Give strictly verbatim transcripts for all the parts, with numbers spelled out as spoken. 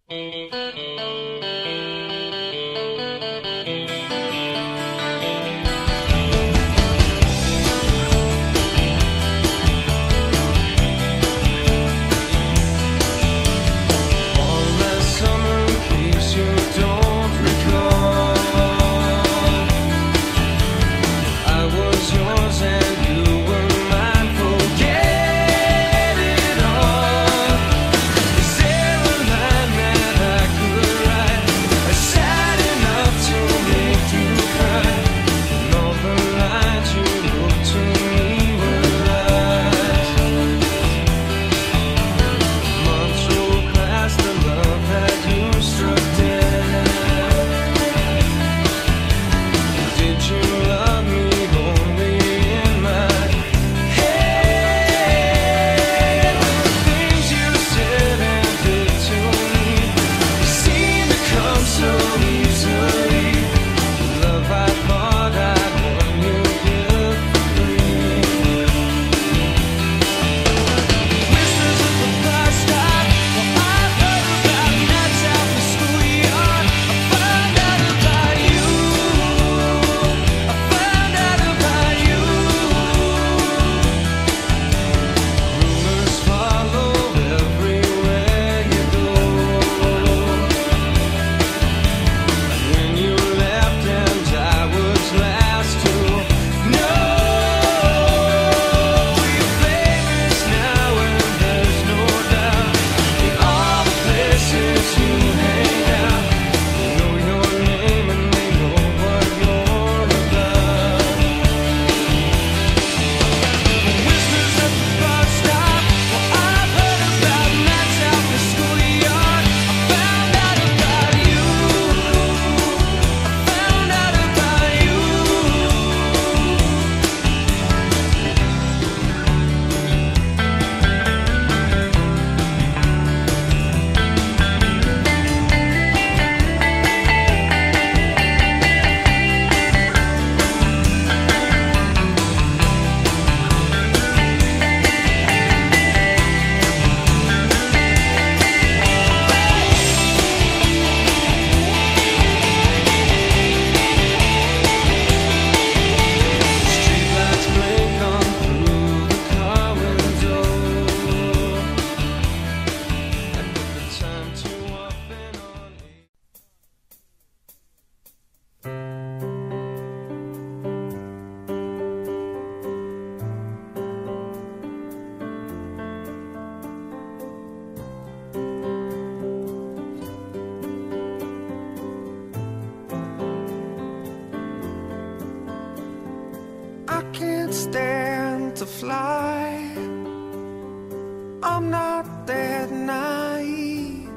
I can't stand to fly. I'm not that naive.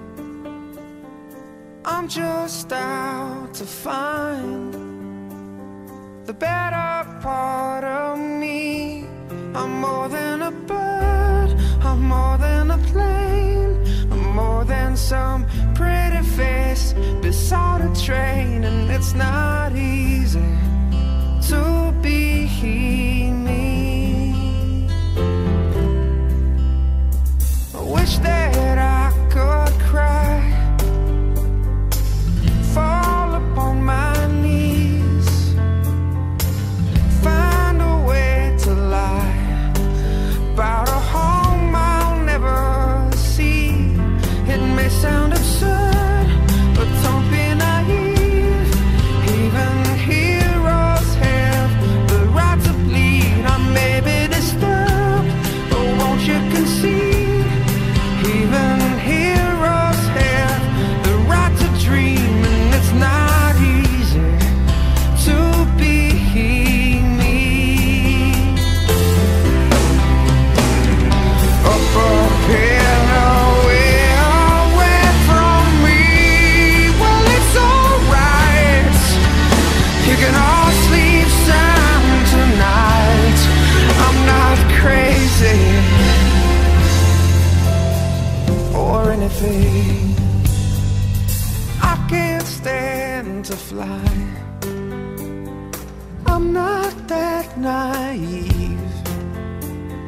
I'm just out to find the better part of me. I'm more than a bird, I'm more than a plane, I'm more than some pretty face beside a train. And it's not easy to be me. I wish that I could cry, fall upon my knees, find a way to lie about a home I'll never see. It may sound absurd, but don't be naive. Even heroes have the right to bleed. I may be disturbed, but won't you concede? Even heroes have the right to dream, and it's not easy to be me. Up, up here, away, away from me. Well, it's alright, you can all sleep sound tonight. I'm not crazy or anything. I can't stand to fly. I'm not that naive.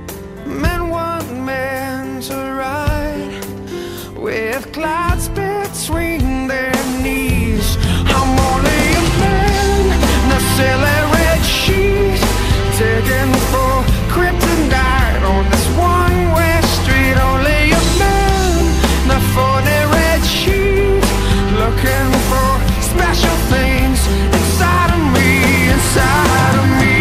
Men want men to ride with clouds between their knees. I'm only a man, not selling red cheese, taking for kryptonite on this one-way street. Only a man, not for the red cheese, looking for special things inside of me, inside of me.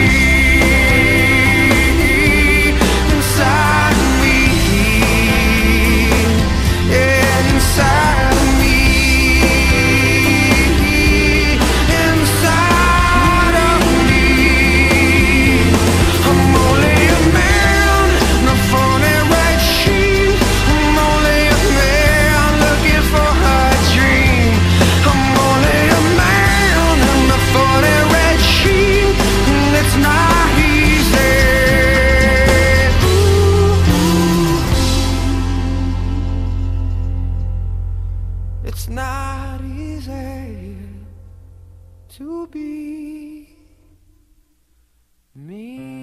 It's not easy to be me.